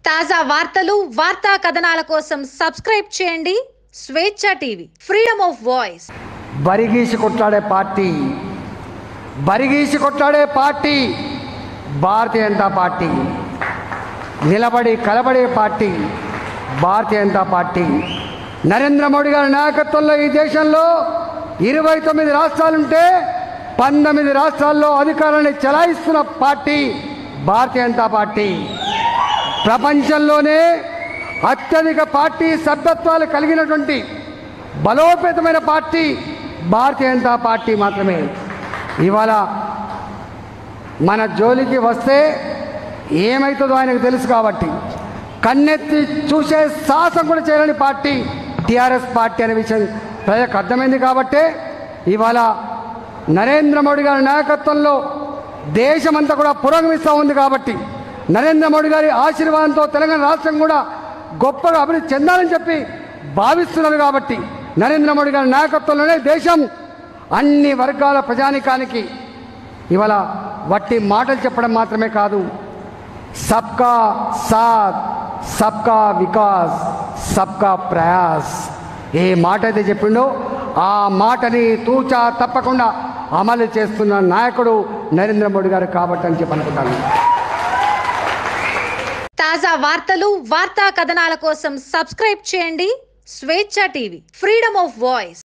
తాజా వార్తలు వార్తా కథనాల కోసం సబ్స్క్రైబ్ చేయండి Swecha TV freedom of voice. బరిగీసి కొట్లాడే పార్టీ భారతీయ జనతా పార్టీ. నిలబడి కలబడే పార్టీ భారతీయ జనతా పార్టీ. నరేంద్ర మోడీ గారి నాయకత్వంలో ఈ దేశంలో 29 రాష్ట్రాలుంటే 19 రాష్ట్రాల్లో అధికారాన్ని చెలాయిస్తున్న పార్టీ భారతీయ జనతా పార్టీ. ప్రపంచంలోనే అత్యధిక పార్టీ సభ్యత్వాలు కలిగినటువంటి బలోపేతమైన పార్టీ భారతీయ జనతా పార్టీ మాత్రమే. ఇవాళ మన జోలికి వస్తే ఏమవుతుందో ఆయనకు తెలుసు కాబట్టి కన్నెత్తి చూసే సాహసం కూడా చేయలేని పార్టీ టీఆర్ఎస్ పార్టీ అనే విషయం ప్రజలకు అర్థమైంది. కాబట్టే ఇవాళ నరేంద్ర మోడీ గారి నాయకత్వంలో దేశమంతా కూడా పురోగమిస్తూ ఉంది. కాబట్టి నరేంద్ర మోడీ గారి ఆశీర్వాదంతో తెలంగాణ రాష్ట్రం కూడా గొప్పగా అభివృద్ధి చెందాలని చెప్పి భావిస్తున్నారు. కాబట్టి నరేంద్ర మోడీ గారి నాయకత్వంలోనే దేశం అన్ని వర్గాల ప్రజానికానికి ఇవాళ వట్టి మాటలు చెప్పడం మాత్రమే కాదు, సబ్కా సాత్ సబ్కా వికాస్ సబ్కా ప్రయాస్ ఏ మాట అయితే చెప్పిండో ఆ మాటని తూచా తప్పకుండా అమలు చేస్తున్న నాయకుడు నరేంద్ర మోడీ గారు కాబట్టి అని చెప్పి అనుకుంటాను. తాజా వార్తలు వార్తా కథనాల కోసం సబ్స్క్రైబ్ చేయండి Swecha TV freedom of voice.